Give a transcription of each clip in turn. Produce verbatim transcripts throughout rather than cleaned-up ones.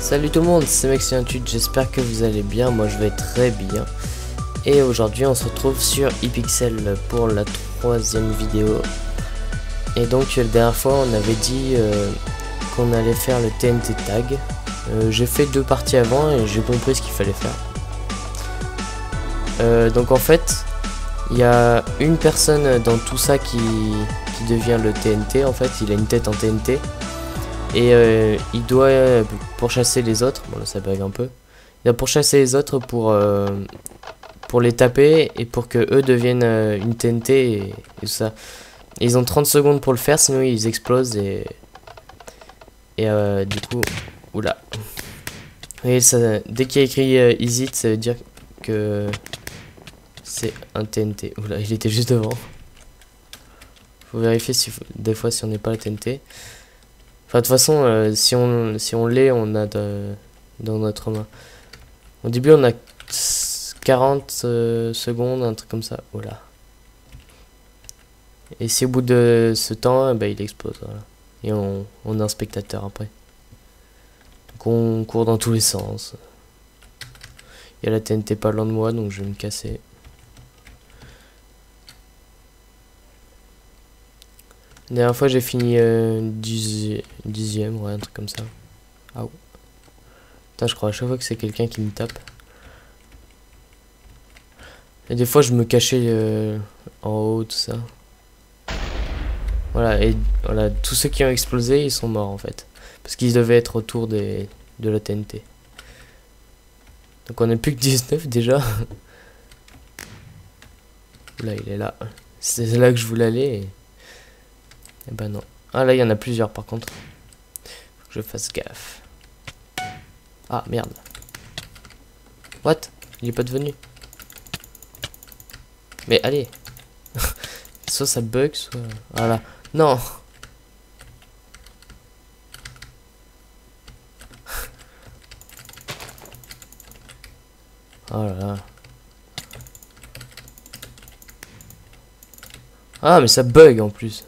Salut tout le monde, c'est Max cent vingt-huit, j'espère que vous allez bien, moi je vais très bien. Et aujourd'hui on se retrouve sur Hypixel pour la troisième vidéo. Et donc la dernière fois on avait dit euh, qu'on allait faire le T N T tag. euh, J'ai fait deux parties avant et j'ai compris ce qu'il fallait faire. euh, Donc en fait, il y a une personne dans tout ça qui, qui devient le T N T. En fait, il a une tête en T N T. Et euh, il doit euh, pourchasser les autres. Bon là ça bug un peu. Il doit pourchasser les autres pour, euh, pour les taper et pour que eux deviennent euh, une T N T et, et tout ça. Et ils ont trente secondes pour le faire, sinon ils explosent et... Et euh, du coup... Oula. Et ça, dès qu'il y a écrit euh, Easy, ça veut dire que c'est un T N T. Oula, il était juste devant. Faut vérifier si, des fois si on n'est pas la T N T. Enfin, de toute façon, euh, si on, si on l'est, on a de, dans notre main. Au début, on a quarante euh, secondes, un truc comme ça. Voilà. Et si au bout de ce temps, bah, il explose. Voilà. Et on, on a un spectateur après. Donc on court dans tous les sens. Il y a la T N T pas loin de moi, donc je vais me casser. La dernière fois j'ai fini euh, dixième, dixième, ouais, un truc comme ça. Ah ouais. Putain, je crois à chaque fois que c'est quelqu'un qui me tape. Et des fois je me cachais euh, en haut, tout ça. Voilà, et voilà, tous ceux qui ont explosé, ils sont morts en fait. Parce qu'ils devaient être autour des, de la T N T. Donc on n'est plus que dix-neuf déjà. Là, il est là. C'est là que je voulais aller. Et... Eh ben non. Ah là il y en a plusieurs par contre. Faut que je fasse gaffe. Ah merde. What? Il est pas devenu. Mais allez. Soit ça bug, soit... Voilà. Non. Oh là là. Ah mais ça bug en plus.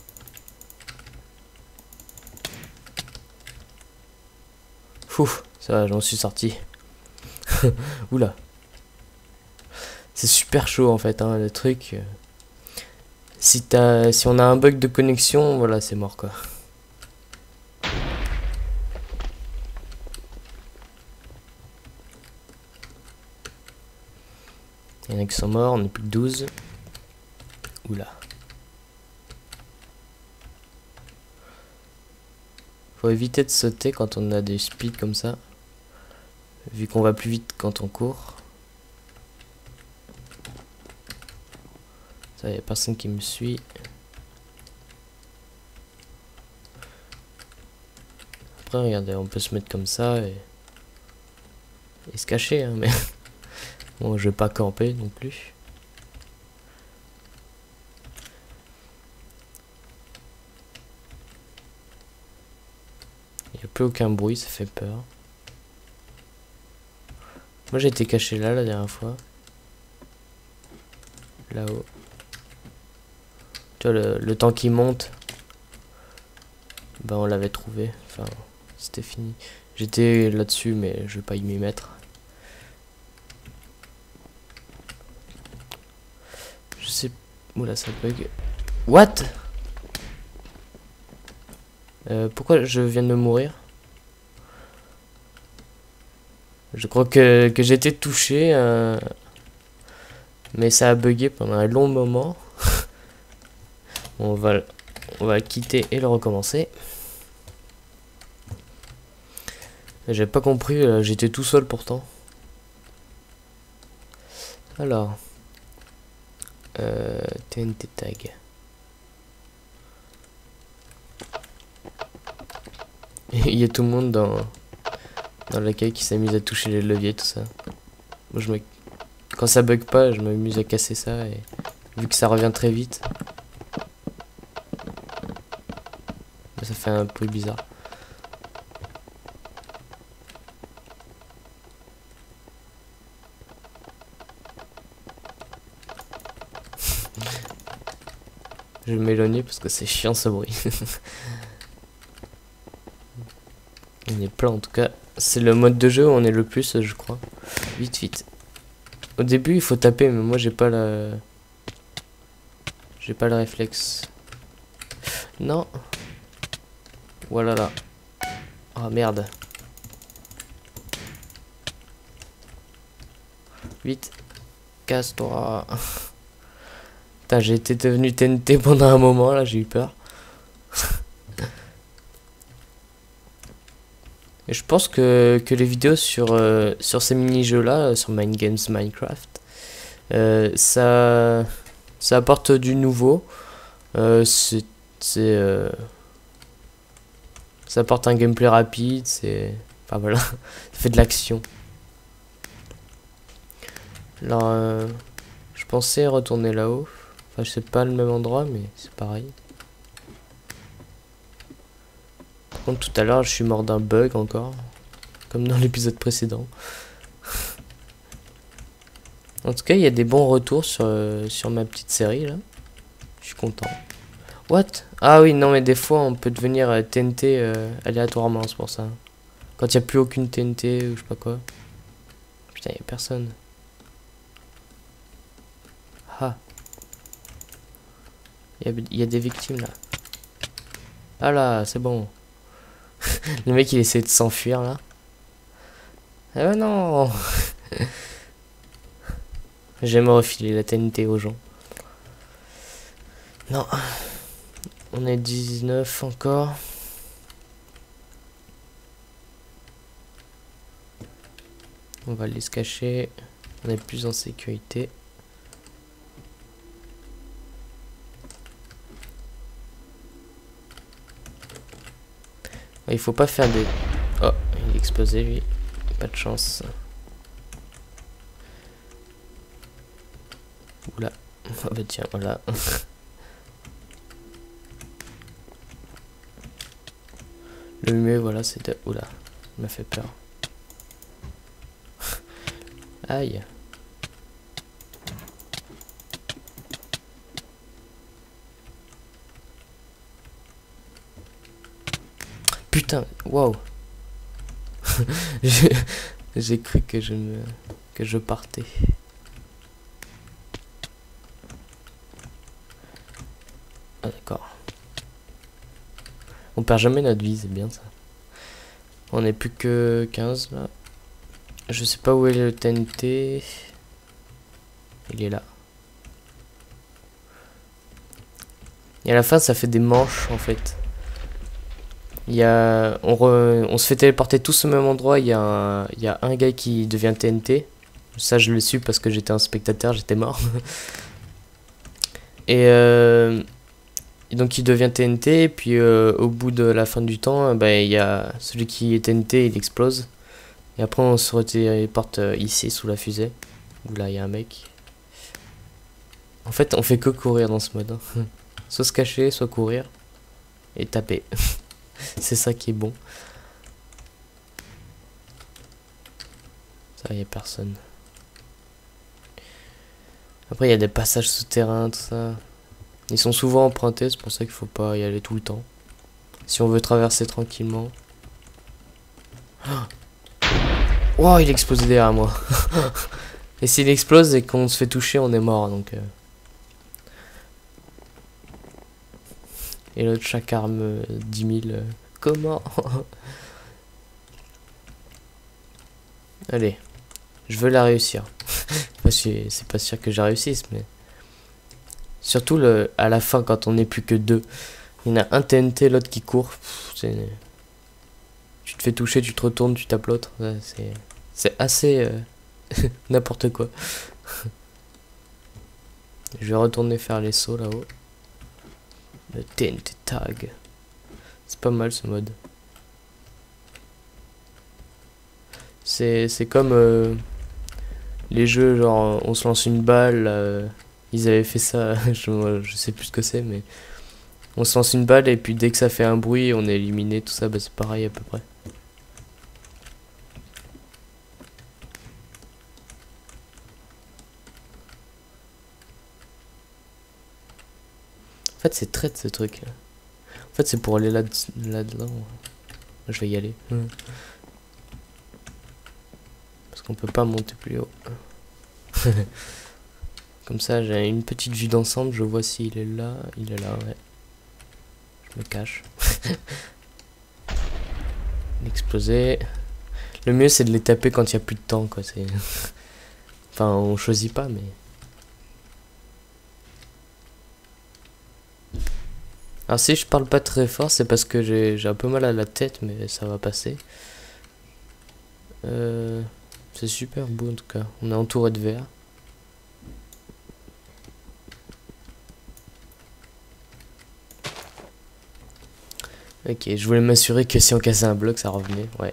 Ouf, ça va, j'en suis sorti. Oula. C'est super chaud en fait, hein, le truc. Si, t'as, si on a un bug de connexion, voilà, c'est mort quoi. Il y en a qui sont morts, on n'est plus que douze. Oula. Faut éviter de sauter quand on a des speeds comme ça. Vu qu'on va plus vite quand on court. Ça, y a personne qui me suit. Après, regardez, on peut se mettre comme ça et, et se cacher, hein, mais bon, je vais pas camper non plus. Il n'y a plus aucun bruit, ça fait peur. Moi j'ai été caché là la dernière fois. Là-haut. Tu vois le, le temps qui monte. Ben on l'avait trouvé. Enfin c'était fini. J'étais là-dessus mais je vais pas y m'y mettre. Je sais... Oula ça bug. What? Euh, pourquoi je viens de mourir? Je crois que, que j'étais touché, euh, mais ça a bugué pendant un long moment. on va, on va le quitter et le recommencer. J'ai pas compris, euh, j'étais tout seul pourtant. Alors, euh, T N T tag. Il y a tout le monde dans... dans l'accueil qui s'amuse à toucher les leviers, tout ça. Moi, je me... Quand ça bug pas, je m'amuse à casser ça et vu que ça revient très vite, ça fait un bruit bizarre. Je vais m'éloigner parce que c'est chiant ce bruit. On est plein en tout cas. C'est le mode de jeu où on est le plus, je crois. Vite, vite. Au début, il faut taper, mais moi j'ai pas la... J'ai pas le réflexe. Non. Voilà là. Oh merde. Vite. Casse-toi. Putain, j'ai été devenu T N T pendant un moment, là, j'ai eu peur. Et je pense que, que les vidéos sur, euh, sur ces mini-jeux-là, sur Mind Games Minecraft, euh, ça, ça apporte du nouveau. Euh, c'est... Euh, ça apporte un gameplay rapide, c'est... Enfin voilà, ça fait de l'action. Alors, euh, je pensais retourner là-haut. Enfin, je sais pas le même endroit, mais c'est pareil. Par contre, tout à l'heure, je suis mort d'un bug encore. Comme dans l'épisode précédent. En tout cas, il y a des bons retours sur, euh, sur ma petite série, là. Je suis content. What? Ah oui, non, mais des fois, on peut devenir euh, T N T euh, aléatoirement, c'est pour ça. Quand il n'y a plus aucune T N T ou je sais pas quoi. Putain, il n'y a personne. Ah. Il y, y a des victimes, là. Ah là, c'est bon. Le mec, il essaie de s'enfuir, là. Ah non. J'aime refiler la T N T aux gens. Non. On est dix-neuf encore. On va aller se cacher. On est plus en sécurité. Il faut pas faire des... Oh, il est explosé lui. Pas de chance. Oula. Ah bah tiens, voilà. Le mieux, voilà, c'était... Oula, il m'a fait peur. Aïe. Putain, waouh. J'ai cru que je me... que je partais. Ah d'accord. On perd jamais notre vie, c'est bien ça. On est plus que quinze là. Je sais pas où est le T N T. Il est là. Et à la fin ça fait des manches en fait. Il y a, on, re, on se fait téléporter tous au même endroit. Il y, a un, il y a un gars qui devient T N T. Ça je le suis parce que j'étais un spectateur, j'étais mort. Et, euh, et donc il devient T N T. Et puis euh, au bout de la fin du temps, bah, il y a celui qui est T N T, il explose. Et après on se téléporte ici sous la fusée. Où là il y a un mec. En fait on fait que courir dans ce mode. Hein. Soit se cacher, soit courir. Et taper. C'est ça qui est bon. Ça, y a personne. Après, il y a des passages souterrains, tout ça. Ils sont souvent empruntés, c'est pour ça qu'il faut pas y aller tout le temps. Si on veut traverser tranquillement. Oh, il explose derrière moi. Et s'il explose et qu'on se fait toucher, on est mort. Donc. Euh... Et l'autre chaque arme euh, dix mille. Euh, comment? Allez. Je veux la réussir. C'est pas sûr que je réussisse, mais... Surtout le, à la fin, quand on n'est plus que deux. Il y en a un T N T, l'autre qui court. Tu te fais toucher, tu te retournes, tu tapes l'autre. C'est assez... Euh, n'importe quoi. Je vais retourner faire les sauts là-haut. Le T N T tag. C'est pas mal ce mode. C'est comme euh, les jeux genre on se lance une balle. Euh, ils avaient fait ça, je, je sais plus ce que c'est, mais on se lance une balle et puis dès que ça fait un bruit on est éliminé, tout ça, bah, c'est pareil à peu près. En fait c'est traite ce truc. En fait c'est pour aller là-dedans. Là Je vais y aller. Mmh. Parce qu'on peut pas monter plus haut. Comme ça, j'ai une petite vue d'ensemble. Je vois s'il est là. Il est là, ouais. Je me cache. L'exploser. Le mieux, c'est de les taper quand il n'y a plus de temps, quoi. C'est... Enfin, on choisit pas, mais... Alors si je parle pas très fort, c'est parce que j'ai un peu mal à la tête, mais ça va passer. Euh, c'est super beau en tout cas. On est entouré de verre. Ok, je voulais m'assurer que si on cassait un bloc, ça revenait. Ouais.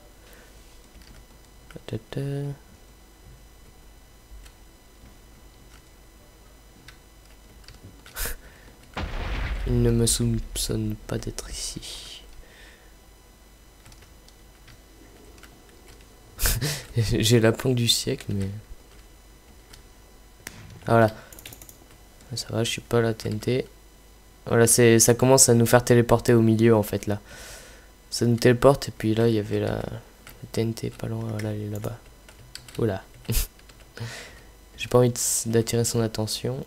Il ne me soupçonne pas d'être ici. J'ai la planque du siècle, mais... Ah, voilà. Ça va, je suis pas à la T N T. Voilà, c'est, ça commence à nous faire téléporter au milieu, en fait, là. Ça nous téléporte, et puis là, il y avait la, la T N T pas loin. Voilà, elle est là-bas. Oula. J'ai pas envie d'attirer son attention.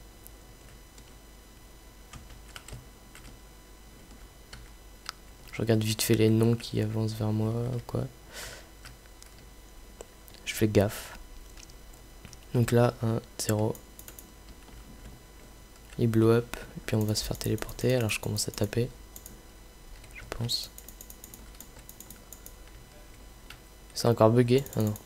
Je regarde vite fait les noms qui avancent vers moi, quoi. Je fais gaffe. Donc là, un, zéro. Il blow up, et puis on va se faire téléporter. Alors je commence à taper. Je pense. C'est encore bugué? Ah non.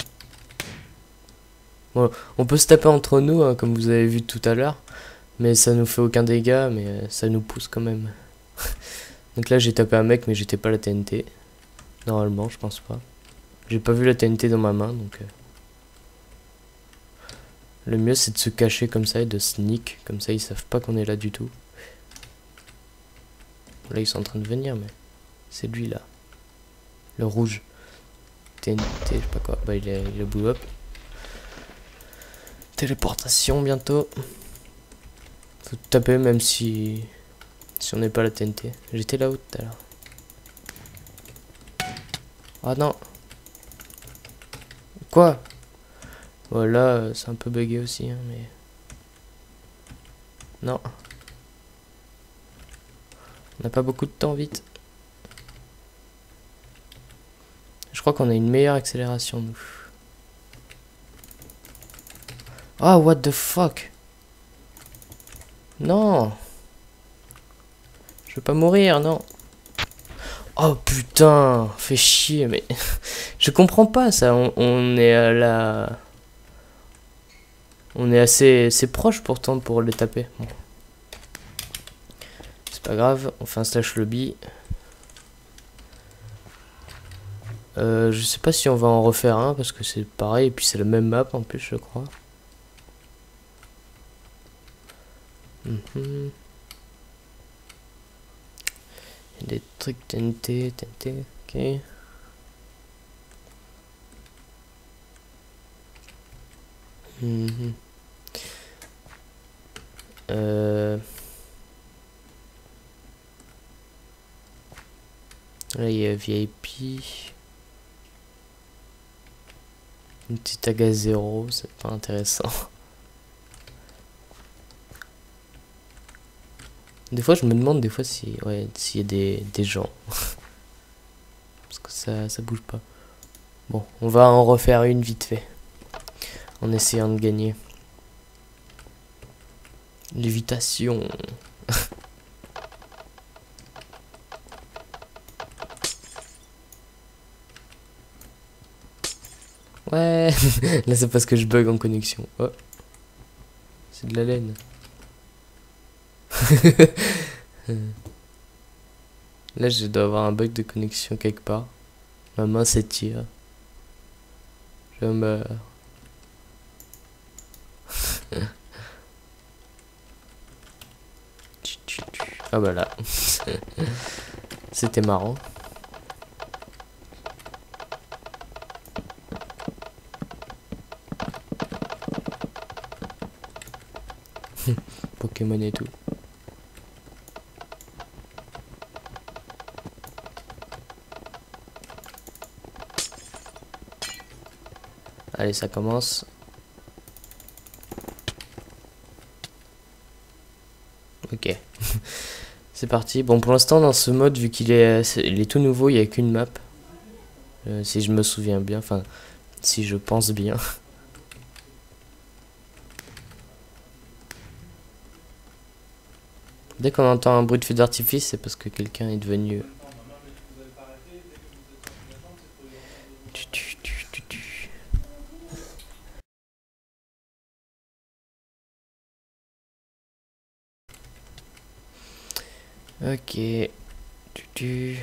Bon, on peut se taper entre nous, hein, comme vous avez vu tout à l'heure. Mais ça nous fait aucun dégât, mais euh, ça nous pousse quand même. Donc là j'ai tapé un mec, mais j'étais pas la T N T. Normalement, je pense pas. J'ai pas vu la T N T dans ma main, donc... Euh... Le mieux c'est de se cacher comme ça et de sneak. Comme ça ils savent pas qu'on est là du tout. Là ils sont en train de venir, mais... C'est lui là. Le rouge. T N T, je sais pas quoi. Bah il est, il est blow up. Téléportation bientôt. Faut taper même si... Si on n'est pas la T N T. J'étais là-haut tout à l'heure. Ah non. Quoi? Voilà, c'est un peu bugué aussi, hein, mais... Non. On n'a pas beaucoup de temps, vite. Je crois qu'on a une meilleure accélération, nous. Ah, oh, what the fuck? Non. Je veux pas mourir, non. Oh putain, fait chier, mais... Je comprends pas ça, on, on est à la... On est assez, assez proche pourtant pour les taper. Bon. C'est pas grave, on fait un slash lobby. Euh, je sais pas si on va en refaire un parce que c'est pareil et puis c'est la même map en plus je crois. Mm-hmm. Il y a des trucs T N T, T N T, ok. Mm-hmm. Euh... Là il y a V I P. Une petite aga zéro, c'est pas intéressant. Des fois je me demande des fois si ouais s'il y a des, des gens. Parce que ça, ça bouge pas. Bon, on va en refaire une vite fait. En essayant de gagner. Lévitation. Ouais. Là c'est parce que je bug en connexion. Oh. C'est de la laine. Là je dois avoir un bug de connexion quelque part. Ma main s'étire. Je meurs. Ah bah là. C'était marrant. Pokémon et tout. Allez, ça commence. Ok. C'est parti. Bon, pour l'instant, dans ce mode, vu qu'il est, est, il est tout nouveau, il n'y a qu'une map. Euh, si je me souviens bien. Enfin, si je pense bien. Dès qu'on entend un bruit de feu d'artifice, c'est parce que quelqu'un est devenu... Ok. Il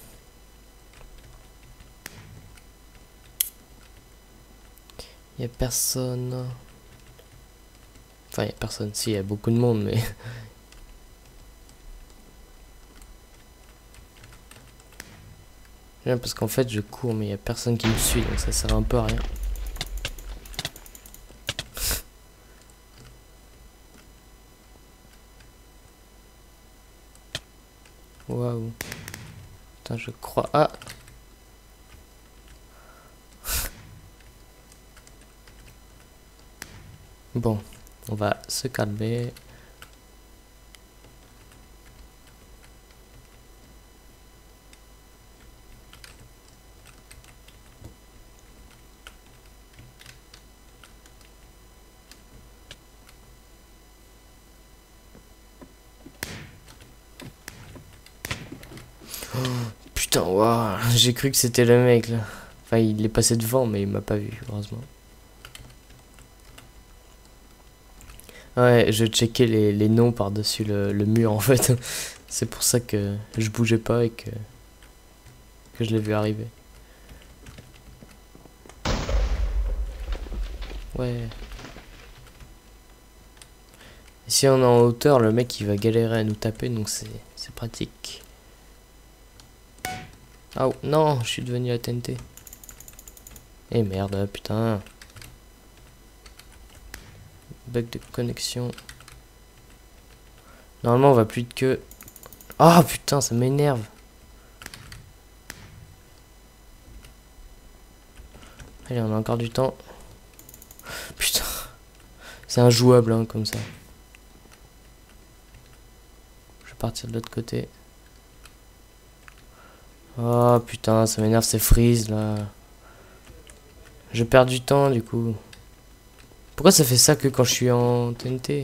y a personne. Enfin, il y a personne. Si, il y a beaucoup de monde, mais... Parce qu'en fait, je cours, mais il y a personne qui me suit, donc ça sert un peu à rien. Waouh. Putain, je crois... Ah. Bon, on va se calmer. Oh, putain, waouh. J'ai cru que c'était le mec là. Enfin, il est passé devant, mais il m'a pas vu, heureusement. Ouais, je checkais les, les noms par-dessus le, le mur en fait. C'est pour ça que je bougeais pas et que, que je l'ai vu arriver. Ouais. Et si on est en hauteur, le mec il va galérer à nous taper, donc c'est pratique. Ah oh, non, je suis devenu la T N T. Eh merde, putain. Bug de connexion. Normalement on va plus vite que... Ah oh, putain, ça m'énerve. Allez, on a encore du temps. Putain. C'est injouable hein, comme ça. Je vais partir de l'autre côté. Oh putain, ça m'énerve ces frises là. Je perds du temps du coup. Pourquoi ça fait ça que quand je suis en T N T?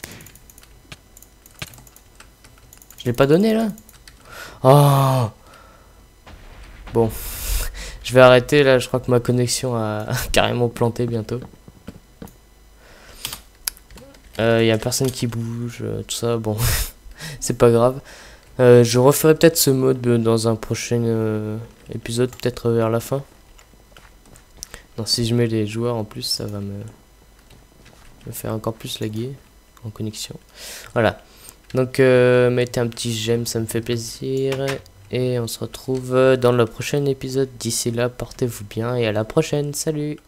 Je l'ai pas donné là? Oh. Bon. Je vais arrêter là, je crois que ma connexion a carrément planté bientôt. Il euh, y a personne qui bouge, tout ça, bon. C'est pas grave. Euh, je referai peut-être ce mode dans un prochain euh, épisode, peut-être vers la fin. Non, si je mets les joueurs en plus, ça va me, me faire encore plus laguer en connexion. Voilà. Donc, euh, mettez un petit j'aime, ça me fait plaisir. Et on se retrouve dans le prochain épisode. D'ici là, portez-vous bien et à la prochaine. Salut!